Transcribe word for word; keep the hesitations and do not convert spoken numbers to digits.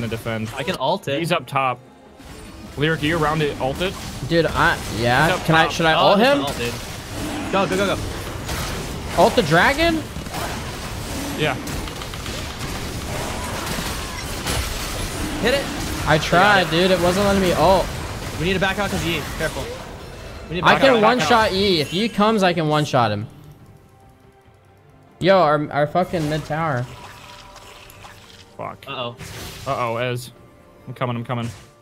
to defend. I can ult it. He's up top. Lirik, are you around to ult it? Dude, I yeah. Can I? Should I oh, ult him? Ult, dude. Go, go, go, go. Ult the dragon? Yeah. Hit it. I tried, dude. It wasn't letting me ult. We need to back out because E. Careful. We need to I back can out, one back shot out. E. If E comes, I can one shot him. Yo, our our fucking mid tower. Fuck. Uh oh. Uh oh, Ez. I'm coming. I'm coming.